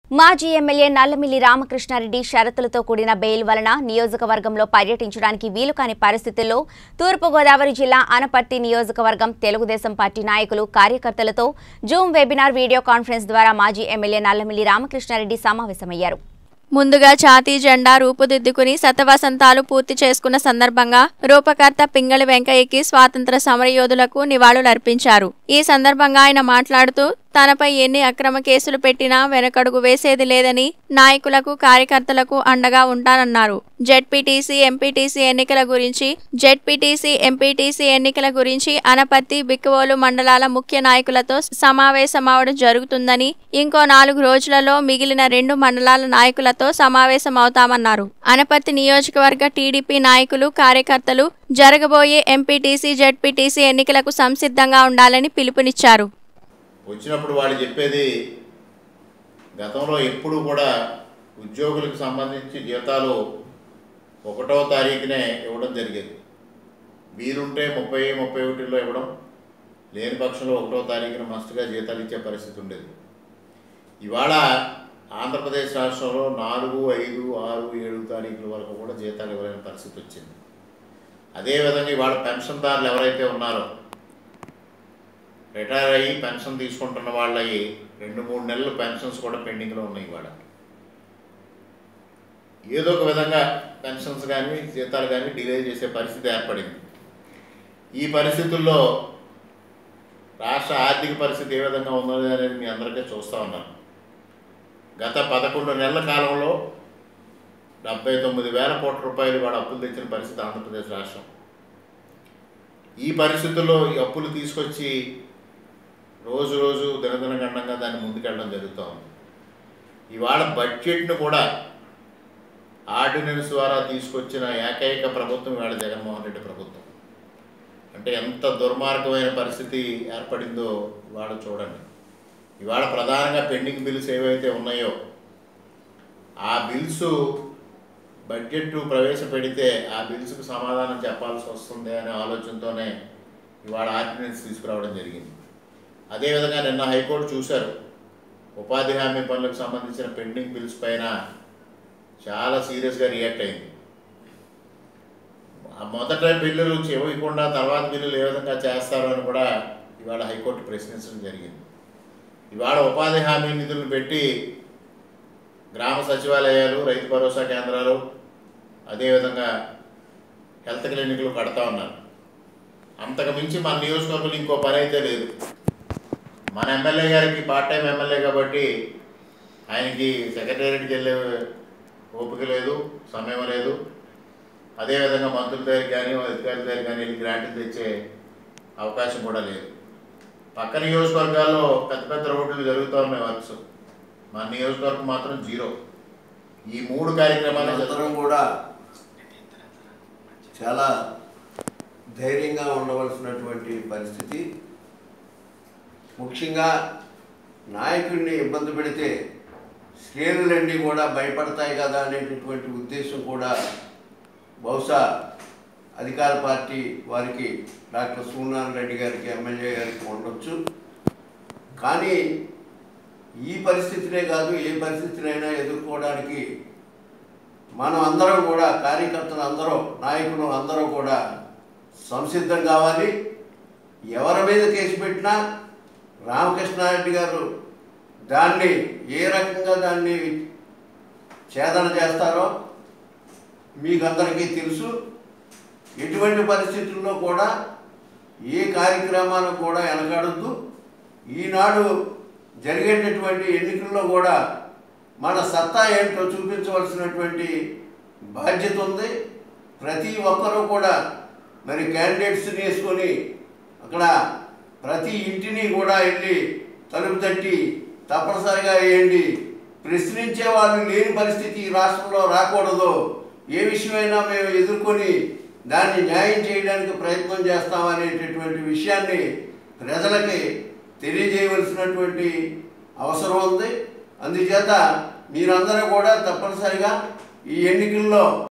మాజీ ఎమ్మెల్యే నల్లమిల్లి రామకృష్ణారెడ్డి షరతులతో కూడిన బెయిల్ వలన నియోజకవర్గంలో పర్యటించడానికి వీలుకాని పరిస్థితుల్లో తూర్పుగోదావరి జిల్లా అనపర్తి నియోజకవర్గం తెలుగుదేశం పార్టీ నాయకులు కార్యకర్తలతో జూమ్ వెబినార్ వీడియో కాన్ఫరెన్స్ ద్వారా మాజీ ఎమ్మెల్యే నల్లమిల్లి రామకృష్ణారెడ్డి సమావేశమయ్యారు. ముందుగా జాతీయ జెండా రూపుదిద్దుకుని శతవసంతాలు పూర్తి చేసుకున్న సందర్భంగా రూపకర్త పింగళి వెంకయ్యకి స్వాతంత్ర సమరయోధులకు నివాళులర్పించారు. ఈ సందర్భంగా ఆయన మాట్లాడుతూ తనపై ఎన్ని అక్రమ కేసులు పెట్టినా వెనకడుగు వేసేది లేదని, నాయకులకు కార్యకర్తలకు అండగా ఉంటానన్నారు. జెడ్పీటీసీ ఎంపీటీసీ ఎన్నికల గురించి అనపర్తి బిక్కువోలు మండలాల ముఖ్య నాయకులతో సమావేశమవడం జరుగుతుందని, ఇంకో 4 రోజులలో మిగిలిన 2 మండలాల నాయకులతో సమావేశమవుతామన్నారు. అనపర్తి నియోజకవర్గ టీడీపీ నాయకులు కార్యకర్తలు జరగబోయే ఎంపీటీసీ జెడ్పీటీసీ ఎన్నికలకు సంసిద్ధంగా ఉండాలని పిలుపునిచ్చారు. వచ్చినప్పుడు వాళ్ళు చెప్పేది గతంలో ఎప్పుడు కూడా ఉద్యోగులకు సంబంధించి జీతాలు 1వ తారీఖునే ఇవ్వడం జరిగేది. వీలుంటే 30, 31లో ఇవ్వడం, లేని పక్షంలో 1వ తారీఖున మస్తుగా జీతాలు ఇచ్చే పరిస్థితి ఉండేది. ఇవాళ ఆంధ్రప్రదేశ్ రాష్ట్రంలో 4, 5, 6, 7 తారీఖుల వరకు కూడా జీతాలు ఇవ్వలేని పరిస్థితి వచ్చింది. అదేవిధంగా ఇవాళ పెన్షన్దారులు ఎవరైతే ఉన్నారో, రిటైర్ అయ్యి పెన్షన్ తీసుకుంటున్న వాళ్ళవి 2-3 నెలలు పెన్షన్స్ కూడా పెండింగ్లో ఉన్నాయి. ఇవాళ ఏదో ఒక విధంగా పెన్షన్స్ కానీ జీతాలు కానీ డిలే చేసే పరిస్థితి ఏర్పడింది. ఈ పరిస్థితుల్లో రాష్ట్ర ఆర్థిక పరిస్థితి ఏ విధంగా ఉన్నది అనేది మీ అందరికీ చూస్తూ ఉన్నాను. గత 11 నెలల కాలంలో 79,000 కోట్ల రూపాయలు వాడు అప్పులు తెచ్చిన పరిస్థితి ఆంధ్రప్రదేశ్ రాష్ట్రం. ఈ పరిస్థితుల్లో ఈ అప్పులు తీసుకొచ్చి రోజు దినదినగండంగా దాన్ని ముందుకెళ్ళడం జరుగుతూ ఉంది. ఇవాళ బడ్జెట్ను కూడా ఆర్డినెన్స్ ద్వారా తీసుకొచ్చిన ఏకైక ప్రభుత్వం ఇవాళ జగన్మోహన్ రెడ్డి ప్రభుత్వం. అంటే ఎంత దుర్మార్గమైన పరిస్థితి ఏర్పడిందో ఇవాళ చూడండి. ఇవాళ ప్రధానంగా పెండింగ్ బిల్స్ ఏవైతే ఉన్నాయో ఆ బిల్స్ బడ్జెట్ ప్రవేశపెడితే ఆ బిల్స్కు సమాధానం చెప్పాల్సి వస్తుంది అనే ఆలోచనతోనే ఇవాళ ఆర్డినెన్స్ తీసుకురావడం జరిగింది. అదేవిధంగా నిన్న హైకోర్టు చూశారు, ఉపాధి హామీ పనులకు సంబంధించిన పెండింగ్ బిల్స్ పైన చాలా సీరియస్గా రియాక్ట్ అయింది. మొదట బిల్లులు ఇవ్వకుండా తర్వాత బిల్లులు ఏ విధంగా చేస్తారో అని కూడా ఇవాళ హైకోర్టు ప్రశ్నించడం జరిగింది. ఇవాళ ఉపాధి హామీ నిధులను పెట్టి గ్రామ సచివాలయాలు, రైతు భరోసా కేంద్రాలు, అదేవిధంగా హెల్త్ క్లినిక్లు కడతా ఉన్నారు. అంతకు మించి మన నియోజకవర్గంలో ఇంకో పని అయితే లేదు. మన ఎమ్మెల్యే గారికి పార్ట్ టైం ఎమ్మెల్యే కాబట్టి ఆయనకి సెక్రటేరియట్కి వెళ్ళే ఓపిక లేదు, సమయం లేదు. అదేవిధంగా మంత్రుల దగ్గర కానీ అధికారుల దగ్గర కానీ వెళ్ళి గ్రాంట్లు తెచ్చే అవకాశం కూడా లేదు. పక్క నియోజకవర్గాల్లో పెద్ద రోడ్లు జరుగుతూ ఉన్నాయి వర్క్స్, మన నియోజకవర్గం మాత్రం 0. ఈ 3 కార్యక్రమాలు అందరం కూడా చాలా ధైర్యంగా ఉండవలసినటువంటి పరిస్థితి. ముఖ్యంగా నాయకుడిని ఇబ్బంది పెడితే శ్రేణులన్నీ కూడా భయపడతాయి కదా అనేటటువంటి ఉద్దేశం కూడా బహుశా అధికార పార్టీ వారికి, డాక్టర్ సూర్యనారాయణ రెడ్డి గారికి, ఎమ్మెల్యే గారికి ఉండొచ్చు. కానీ ఈ పరిస్థితినే కాదు, ఏ పరిస్థితినైనా ఎదుర్కోవడానికి మనం అందరం కూడా, కార్యకర్తలు అందరూ, నాయకులు అందరూ కూడా సంసిద్ధం కావాలి. ఎవరి మీద కేసు పెట్టినా రామకృష్ణారెడ్డి గారు దాన్ని ఏ రకంగా దాన్ని ఛేదన చేస్తారో మీకందరికీ తెలుసు. ఎటువంటి పరిస్థితుల్లో కూడా ఏ కార్యక్రమాలు కూడా వెనకాడద్దు. ఈనాడు జరిగేటటువంటి ఎన్నికల్లో కూడా మన సత్తా ఏంటో చూపించవలసినటువంటి బాధ్యత ఉంది. ప్రతి ఒక్కరూ కూడా మరి క్యాండిడేట్స్ని వేసుకొని అక్కడ ప్రతి ఇంటిని కూడా వెళ్ళి తలుపు తట్టి తప్పనిసరిగా వేయండి. ప్రశ్నించే వాళ్ళు లేని పరిస్థితి ఈ రాష్ట్రంలో రాకూడదు. ఏ విషయమైనా మేము ఎదుర్కొని దాన్ని న్యాయం చేయడానికి ప్రయత్నం చేస్తామనేటటువంటి విషయాన్ని ప్రజలకి తెలియజేయవలసినటువంటి అవసరం ఉంది. అందుచేత మీరందరూ కూడా తప్పనిసరిగా ఈ ఎన్నికల్లో